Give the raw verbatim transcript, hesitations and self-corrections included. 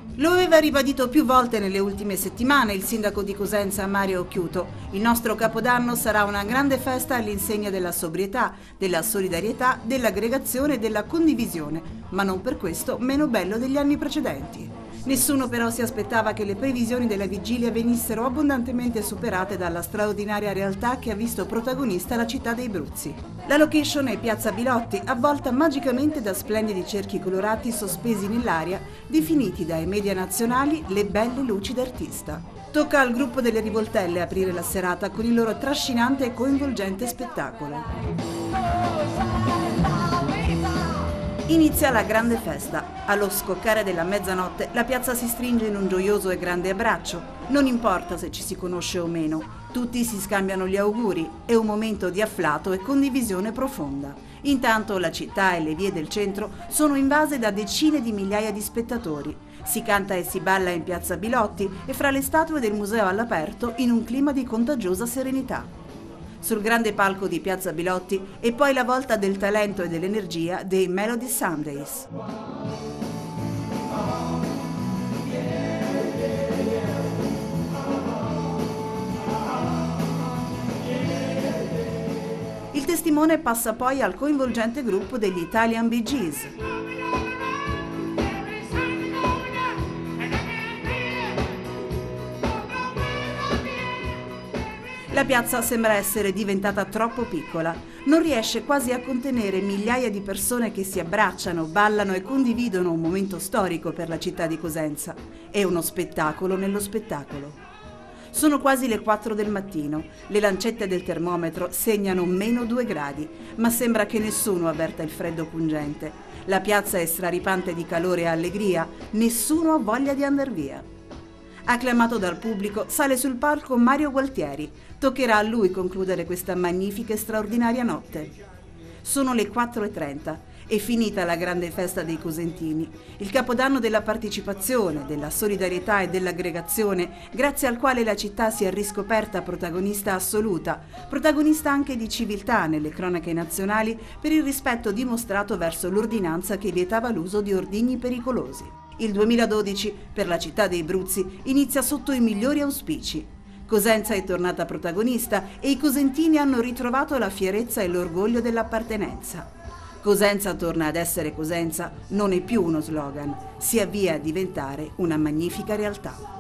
Lo aveva ribadito più volte nelle ultime settimane il sindaco di Cosenza Mario Occhiuto. Il nostro Capodanno sarà una grande festa all'insegna della sobrietà, della solidarietà, dell'aggregazione e della condivisione, ma non per questo meno bello degli anni precedenti. Nessuno però si aspettava che le previsioni della vigilia venissero abbondantemente superate dalla straordinaria realtà che ha visto protagonista la città dei Bruzzi. La location è Piazza Bilotti, avvolta magicamente da splendidi cerchi colorati sospesi nell'aria, definiti dai media nazionali le belle luci d'artista. Tocca al gruppo delle Rivoltelle aprire la serata con il loro trascinante e coinvolgente spettacolo. Inizia la grande festa. Allo scoccare della mezzanotte la piazza si stringe in un gioioso e grande abbraccio. Non importa se ci si conosce o meno, tutti si scambiano gli auguri. È un momento di afflato e condivisione profonda. Intanto la città e le vie del centro sono invase da decine di migliaia di spettatori. Si canta e si balla in piazza Bilotti e fra le statue del museo all'aperto in un clima di contagiosa serenità. Sul grande palco di Piazza Bilotti e poi la volta del talento e dell'energia dei Melody Sundays. Il testimone passa poi al coinvolgente gruppo degli Italian Bee Gees. La piazza sembra essere diventata troppo piccola, non riesce quasi a contenere migliaia di persone che si abbracciano, ballano e condividono un momento storico per la città di Cosenza. È uno spettacolo nello spettacolo. Sono quasi le quattro del mattino, le lancette del termometro segnano meno due gradi, ma sembra che nessuno avverta il freddo pungente. La piazza è straripante di calore e allegria, nessuno ha voglia di andar via. Acclamato dal pubblico, sale sul palco Mario Gualtieri. Toccherà a lui concludere questa magnifica e straordinaria notte. Sono le quattro e trenta. È finita la grande festa dei cosentini, il capodanno della partecipazione, della solidarietà e dell'aggregazione, grazie al quale la città si è riscoperta protagonista assoluta, protagonista anche di civiltà nelle cronache nazionali per il rispetto dimostrato verso l'ordinanza che vietava l'uso di ordigni pericolosi. Il duemiladodici, per la città dei Bruzzi, inizia sotto i migliori auspici. Cosenza è tornata protagonista e i cosentini hanno ritrovato la fierezza e l'orgoglio dell'appartenenza. Cosenza torna ad essere Cosenza non è più uno slogan, si avvia a diventare una magnifica realtà.